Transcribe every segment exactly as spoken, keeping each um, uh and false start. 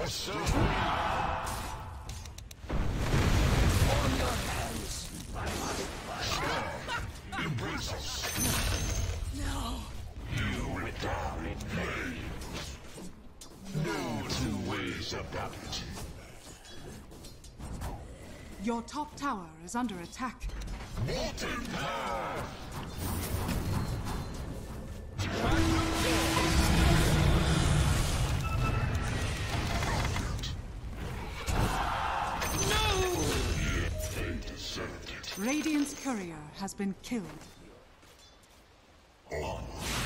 Yes, sir. On your hands. Embrace us. No. You went down in flames. No two ways about it. Your top tower is under attack. Molten power! No! They deserved it. Radiant's courier has been killed. On.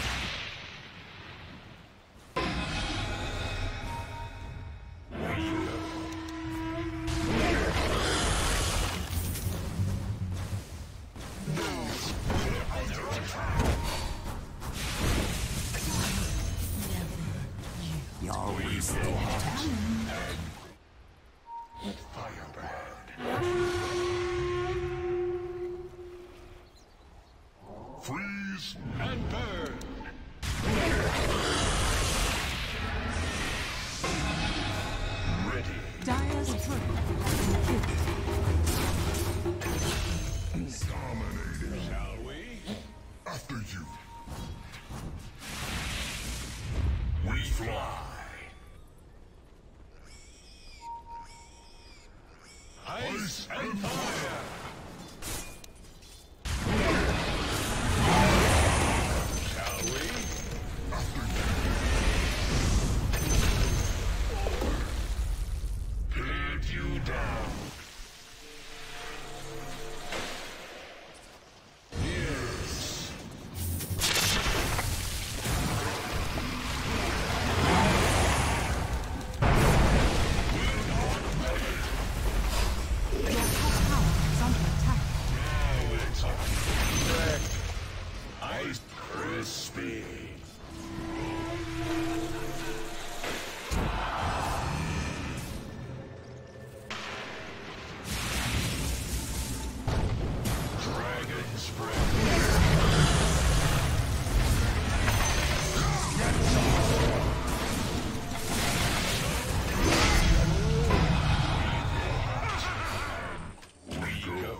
You're wasting time. Firebrand. Freeze and burn. Ready. Dire's turret has been killed. Dominating. Shall we? After you. We fly. Ice and fire. Shall we? After you. Pin you down. Yes. Your top tower is under attack. Now it's up. Ice crispy. Dragon's breath. We go.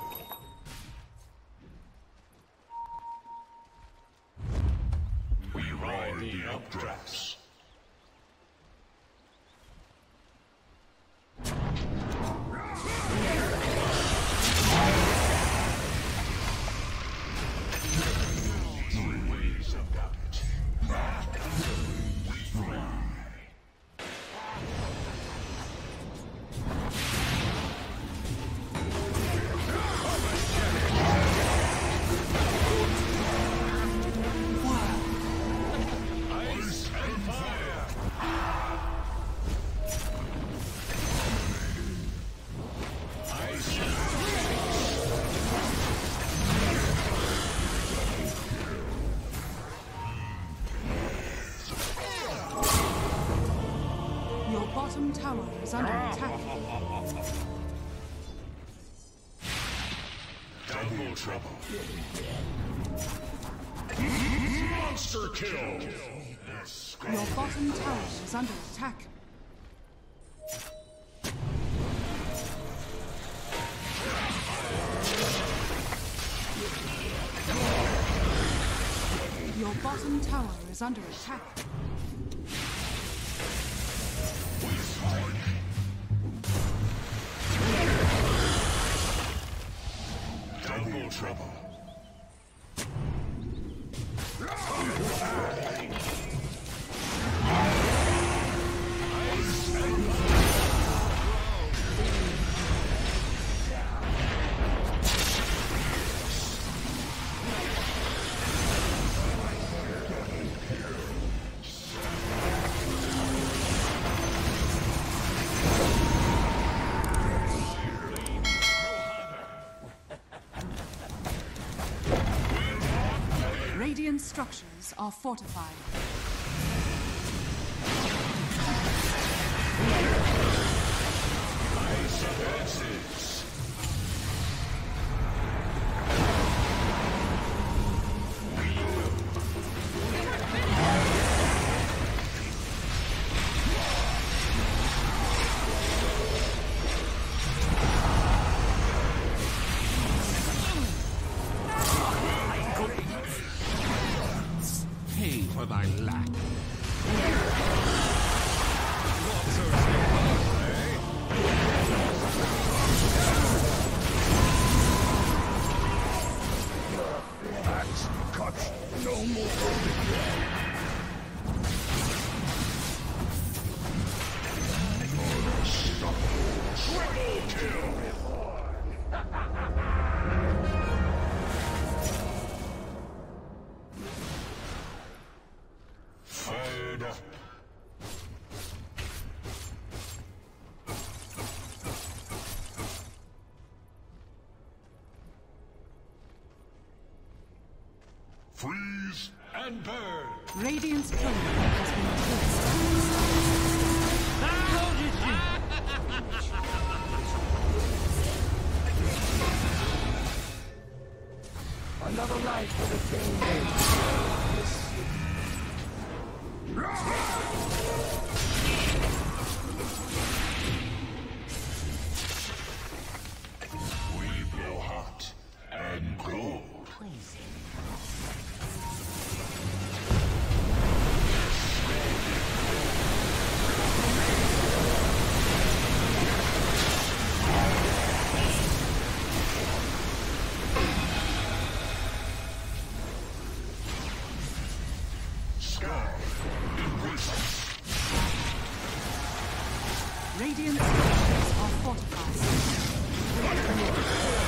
We ride the updrafts. No ways about it. We fly. Ice and fire. Ice and Your bottom tower is under attack. double trouble. Monster kill. Your bottom tower is under attack. Your bottom tower is under attack. Double trouble. Radiant structures are fortified. Ice advances. pay for thy lack. Axe cuts no more. Unstoppable. Triple kill. Fired up. Freeze and burn. Radiant's turret has been Another life for the same day. We blow hot and cold. Sky embrace us. Radiant structures are fortified.